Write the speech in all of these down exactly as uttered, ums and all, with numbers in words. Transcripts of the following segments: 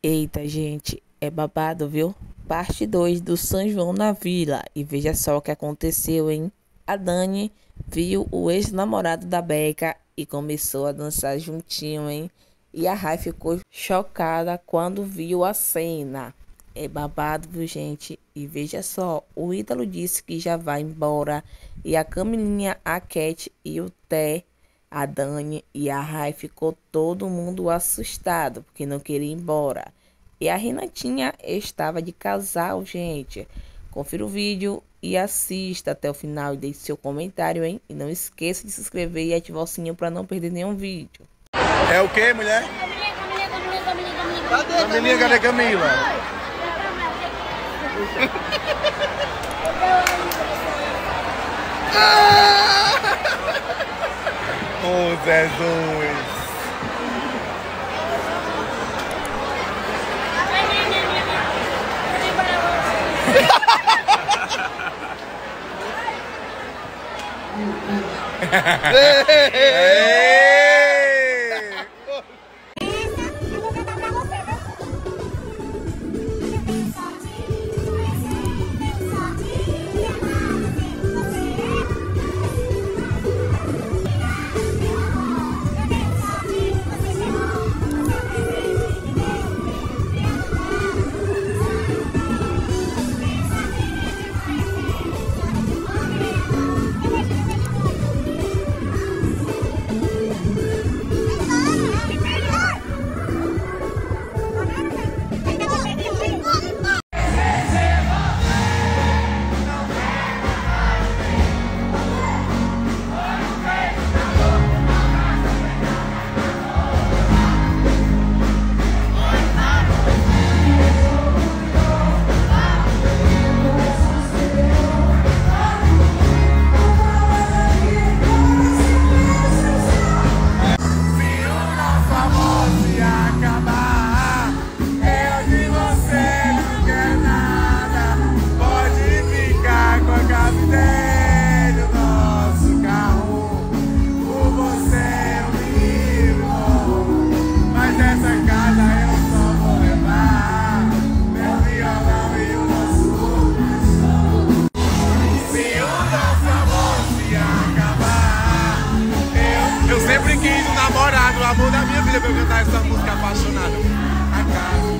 Eita, gente, é babado, viu? Parte dois do São João na Vila. E veja só o que aconteceu, hein? A Dani viu o ex-namorado da Beca e começou a dançar juntinho, hein? E a Rai ficou chocada quando viu a cena. É babado, viu, gente? E veja só, o Ítalo disse que já vai embora. E a Camilinha, a Cat e o Té, a Dani e a Rai ficou todo mundo assustado, porque não queria ir embora. E a Renatinha estava de casal, gente. Confira o vídeo e assista até o final e deixe seu comentário, hein? E não esqueça de se inscrever e ativar o sininho para não perder nenhum vídeo. É o que, mulher? Camilinha, Camilinha, Camilinha, Camilinha, Camilinha. Cadê Camilinha? Cadê Camila? Ô, Jesus! Ei! Sempre quis um namorado, o amor da minha vida, pra eu cantar essa música apaixonada. A casa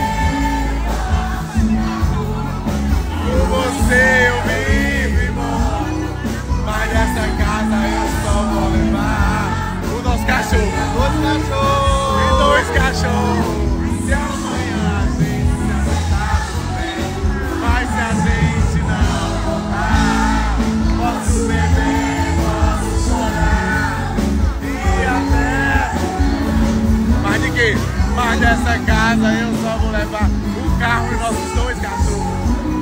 por você eu vivo e morro, mas dessa casa eu só vou levar o nosso cachorro, dois cachorros e dois cachorros. Se amanhã a gente se acertar tudo bem, mas se a gente não voltar, posso beber, posso chorar. Mas de quê? Mas dessa casa eu só vou levar o carro e nossos dois cachorros.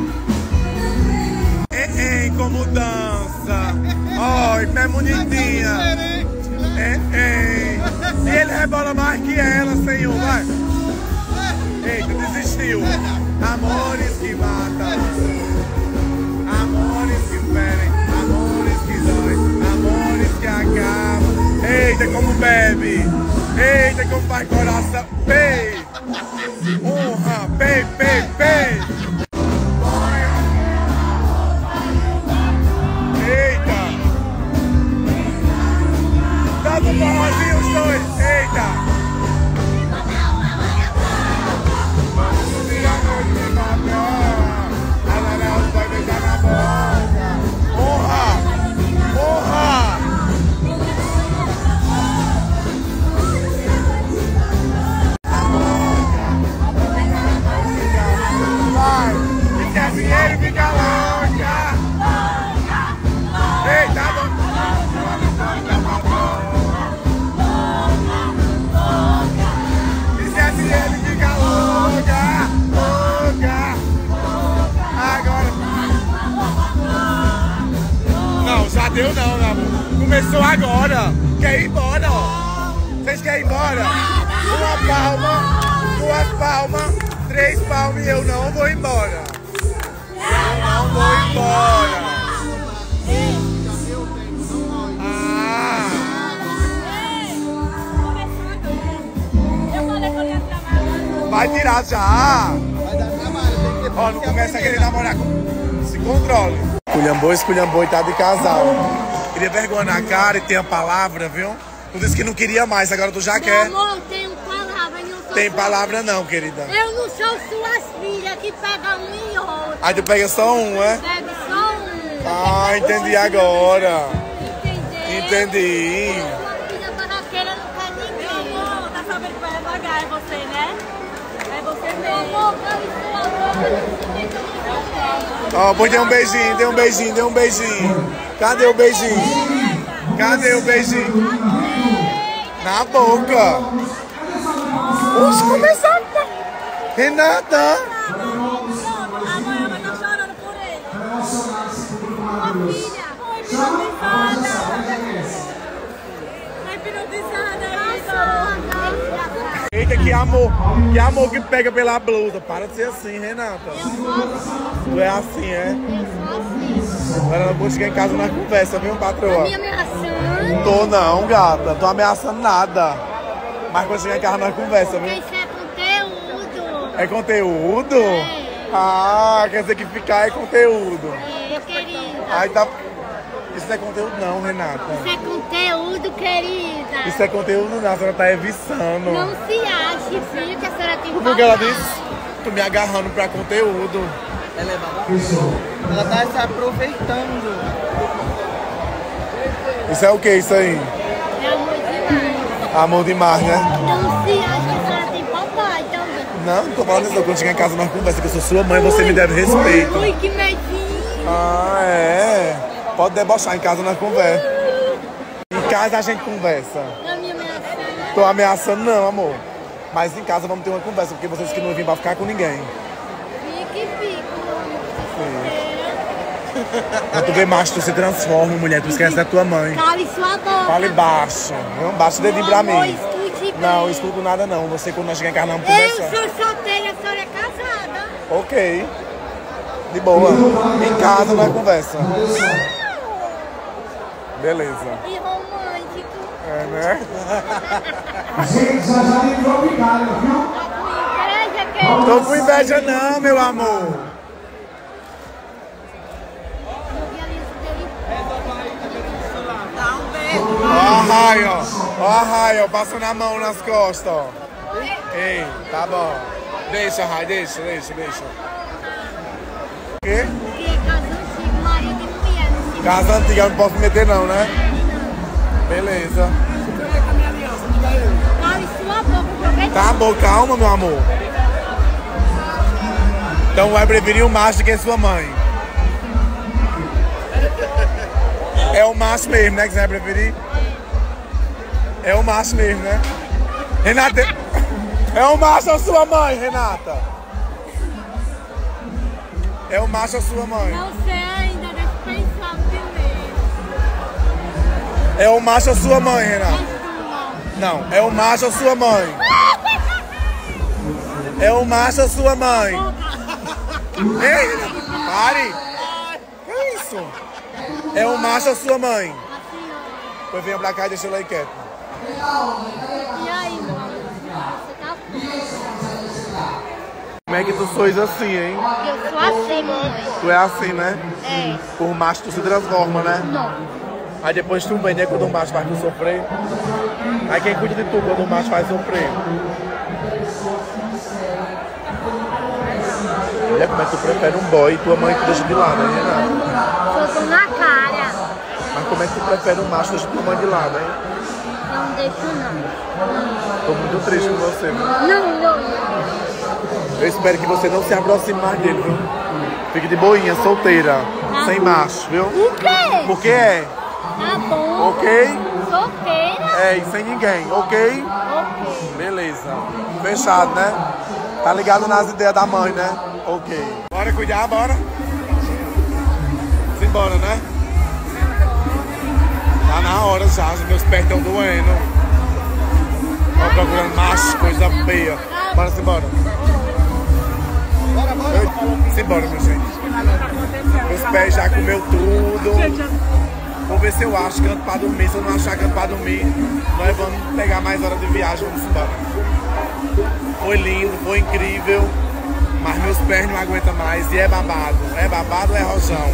Ei, ei, como dança! Ó, oh, é bonitinha! Ei, ei! E ele rebola mais que ela, senhor, vai! Eita, desistiu! Amores que matam, amores que ferem, amores que doem, amores que acabam. Eita, como bebe! Eita, como faz coração! Pei! Honra! Pei, pei, pei! Eita! Dá pro forrozinho os dois! Eita! Vamos subir a noite na praia, a Laréus vai beijar na boca! Honra! Honra! Dinheiro fica louca. Eita, e se a dinheiro fica louca, louca. Agora não, já deu não, meu amor. Começou agora. Quer ir embora, ó. Vocês querem ir embora? Uma palma, duas palmas, três palmas e eu não vou embora. Eu não vou embora. Ah. Vai tirar já. Vai dar trabalho, tem que ter. Ó, não começa a querer namorar com... Se controle. Esculhambou, esculhambou e tá de casal. Queria vergonha na cara e tem a palavra, viu? Tu disse que não queria mais, agora tu já Meu quer. amor, eu tenho palavra, não sou Tem sua- palavra não, querida. Eu não sou suas filhas que pegam um e outro. Aí tu pega só um, é? Pego só um. Ah, entendi agora. Entendeu? Entendi. Sua filha barraqueira não quer ninguém. Meu amor, tá sabendo que vai devagar, é você, né? É você Meu mesmo. amor, cala sua boca. Ó, pois dê um beijinho, dê um beijinho, dê um beijinho. Cadê o beijinho? Cadê o beijinho? Na boca. Vamos começar. Renata. Amanhã vai estar chorando por ele. Sua filha. Oi, hipnotizada. Hipnotizada, isso. Eita, que amor. Que amor que pega pela blusa. Para de ser assim, Renata. Tu é assim, é? Agora não vou chegar em casa na conversa, viu, patroa? Me ameaçando. Tô não, gata. Tô ameaçando nada. Mas quando chegar em casa nós conversa, viu? Isso é conteúdo. É conteúdo? Ah, quer dizer que ficar é conteúdo. É, querida. Aí tá... Isso não é conteúdo não, Renata. Isso é conteúdo, querida. Isso é conteúdo não, a senhora tá eviçando. Não se ache, filho, que a senhora tem Por que ela palavra. disse? Tô me agarrando pra conteúdo. Ela é babaca. Ela tá se aproveitando. Isso é o que isso aí? É amor demais. Amor demais, né? Não se ache que a senhora tem papai também. Não, não tô falando isso não. Quando chegar em casa nós conversa, que eu sou sua mãe, você me deve respeito. Ui, que medinho. Ah, é? Pode debochar, em casa nós conversa. Em casa a gente conversa. Não me ameaçando. Tô ameaçando não, amor. Mas em casa vamos ter uma conversa, porque vocês que não vêm pra ficar com ninguém. Fique, fique. Quando tu vê macho, tu se transforma, mulher, tu esquece da tua mãe. Cale sua boca. Fale baixo, não baixa o dedinho pra Amor, mim. escute bem. Não, eu escuto nada não. Você quando nós chegar em casa não vamos Eu conversar. sou solteira, a senhora é casada. Ok. De boa. Em casa nós conversa. Beleza. E romântico. É, né? Inveja, querido. Tô com inveja não, meu amor. Dá um beijo. Ó a raia, ó. Ó a raia, ó. Passando a mão nas costas, ó. Ei, tá bom. Deixa, raia, deixa, deixa, deixa. O quê? Que é casa antiga, marido e mulher. Não se Casa antiga, eu não posso me meter não, né? Beleza. cale sua boca, porque Tá bom, calma, meu amor. Então vai preferir o macho do que sua mãe. É o macho mesmo, né? Que você vai preferir? É o macho mesmo, né? Renata, é o macho ou sua mãe, Renata? É o macho ou sua mãe? não sei ainda, deixa eu pensar primeiro. É o macho ou sua mãe, Renata? É sua. Não, é o macho ou sua mãe? É o macho ou sua mãe? Ei, Renata, pare! Que isso? É o macho ou sua mãe? A senhora. Pois venha pra cá e deixa eu lá quieto. E aí, meu amor? Você tá Como é que tu sois assim, hein? Eu sou assim, mamãe. Tu é assim, né? É. Por macho tu se transforma, né? Não. Aí depois tu vem, né? Quando o macho faz tu sofrer. Aí quem cuida de tu quando o macho faz sofrer? Olha como é que tu prefere um boy e tua mãe tu deixa de lado, hein, Renata? Eu tô na cara. Mas como é que tu prefere um macho e deixa tua mãe de lado, hein? Não deixo, não. Tô muito triste com você, viu? Não, não, não. Eu espero que você não se aproxime mais dele, viu? Fique de boinha, solteira, sem macho, viu? O quê? Porque é, Tá bom. ok? Solteira? É, e sem ninguém, ok? Ok. Beleza. Fechado, né? Tá ligado nas ideias da mãe, né? Ok. Bora cuidar, bora? Simbora, né? Tá na hora já, os meus pés estão doendo. Ó, procurando macho, coisa feia. Bora, simbora. Eu- Simbora, meu gente. Meus pés já comeu tudo. Vou ver se eu acho canto pra dormir. Se eu não achar canto pra dormir, nós vamos pegar mais hora de viagem. Vamos embora. Foi lindo, foi incrível. Mas meus pés não aguentam mais. E é babado. É babado ou é rojão?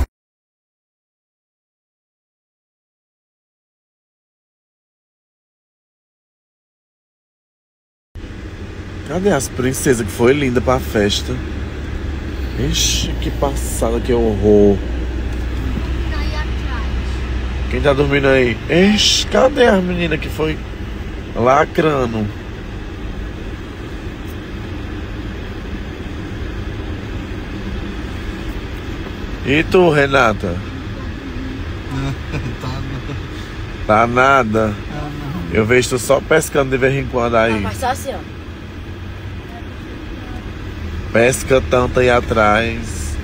Cadê as princesas que foi linda pra festa? Ixi, que passada, que horror. Aí atrás. Quem tá dormindo aí? Ixi, cadê as meninas que foi lacrando? E tu, Renata? Tá nada. Eu vejo tu só pescando de vez em quando aí. Mas só assim, ó. Pesca tanto aí atrás.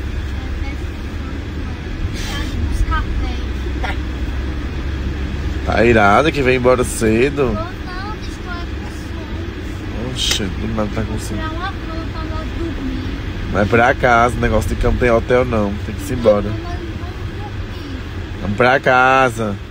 Buscar pé. Tá irada que vem embora cedo. Ou não, estou é com sono. Oxe, do nada tá com sono. Tirar uma cama pra nós dormir. Vai pra casa, negócio de campo tem hotel não. Tem que ir embora. Nós vamos dormir. Vamos pra casa.